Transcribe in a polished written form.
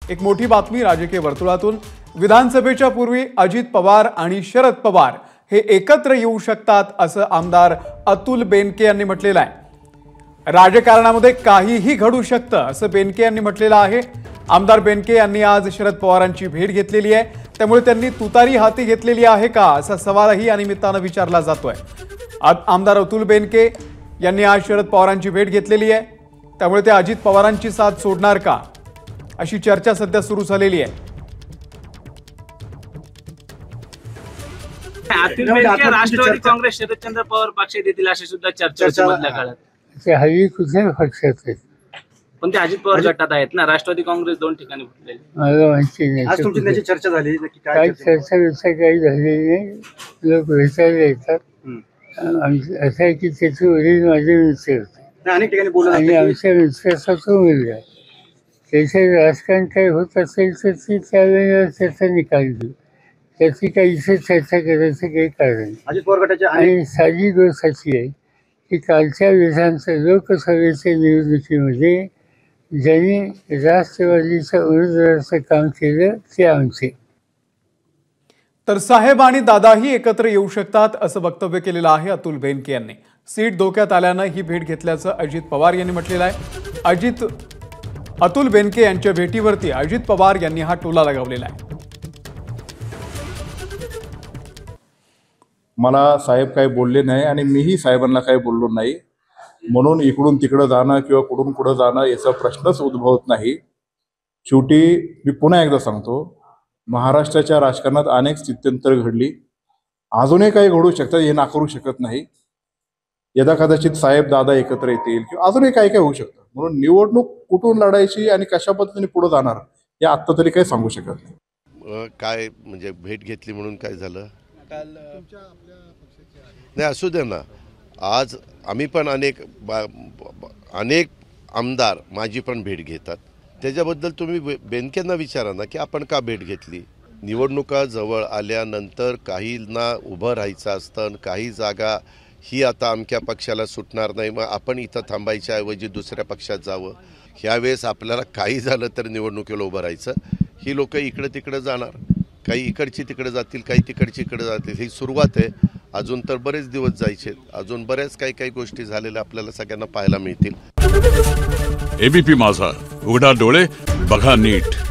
एक मोठी बातमी राजकीय वर्तुळातून। विधानसभेच्या पूर्वी अजित पवार आणि शरद पवार हे एकत्र येऊ शकतात असं आमदार अतुल बेनके यांनी म्हटलेलं आहे। राजकारणामध्ये काहीही घडू शकतं असं बेनके यांनी म्हटलेलं आहे। आमदार बेनके यांनी आज शरद पवारांची भेट घेतलेली आहे, त्यामुळे त्यांनी तुतारी हाती घेतलेली आहे का असा सवालही या निमित्तानं विचारला जातोय। आमदार अतुल बेनके यांनी आज शरद पवारांची भेट घेतलेली आहे, त्यामुळे ते अजित पवारांची साथ सोडणार का अशी चर्चा सध्या सुरू झालेली आहे। राष्ट्रवादी काँग्रेस शरदचंद्र पवार पक्ष देतील अशी सुद्धा चर्चा होती मधल्या काळात। ते हल्ली कुठल्याही पक्षात आहेत, पण ते अजित पवार गटात आहेत ना। राष्ट्रवादी काँग्रेस दोन ठिकाणी फुटलेली। मला माहिती नाही आज तुमची त्याची चर्चा झाली नक्की काय चर्चा विषय काही झालेली नाही। लोक भेटायला येतात। असं आहे की त्याचे वडील माझे मित्र होते अनेक ठिकाणी बोलत आणि आमच्या मित्राचा मुलगा आहे। त्याचे राजकारण काही होत असेल तर ती त्यावेळेला त्याचा निकाल देऊ, त्याची काही इथे चर्चा करायचं काही कारण नाही। अजित पवार गटाच्या आणि साधी गोष्ट अशी आहे की कालच्या विधानसभा लोकसभेच्या निवडणुकीमध्ये ज्यांनी राष्ट्रवादीच्या उमेदवाराचं काम केलं ते आमचे। तर साहेब आणि दादाही एकत्र येऊ शकतात असं वक्तव्य केलेलं आहे अतुल बेनके यांनी। सीट धोक्यात आल्यानं ही भेट घेतल्याचं अजित पवार यांनी म्हटलेलं आहे। अतुल बेनके यांच्या भेटीवरती अजित पवार यांनी हा टोला लगावलेला आहे। मला साहेब काही बोलले नाही आणि मीही साहेबांना काही बोललो नाही, म्हणून इकडून तिकडं जाणं किंवा कुठून कुठं जाणं याचा प्रश्नच उद्भवत नाही। शेवटी मी पुन्हा एकदा सांगतो, महाराष्ट्राच्या राजकारणात अनेक स्थित्यंतर घडली, अजूनही काही घडू शकतात हे नाकारू शकत नाही। यदा कदाचित साहेब दादा एकत्र येतील किंवा अजूनही काही काही होऊ शकतं, म्हणून निवडणूक कुठून लढायची आणि कशा पद्धतीने पुढे जाणार हे आत्ता तरी काही सांगू शकत नाही। काय म्हणजे भेट घेतली म्हणून काय झालं नाही, असू दे ना। आज आम्ही पण अनेक आमदार माझी पण भेट घेतात, त्याच्याबद्दल तुम्ही बेनकेंना विचारा ना की आपण का भेट घेतली। निवडणुका जवळ आल्यानंतर काहींना उभं राहायचं असतं, काही जागा ही आता अमक्या पक्षाला सुटणार नाही, मग आपण इथं थांबायच्या ऐवजी दुसऱ्या पक्षात जावं। ह्यावेळेस आपल्याला काही झालं तर निवडणुकीला उभं राहायचं। ही लोक इकडे तिकडे जाणार, काही इकडची तिकडे जातील, काही तिकडची इकडे जातील, ही सुरुवात आहे। अजून तर बरेच दिवस जायचे, अजून बऱ्याच काही गोष्टी झालेल्या आपल्याला सगळ्यांना पाहायला मिळतील। एबीपी माझा, उघडा डोळे बघा नीट।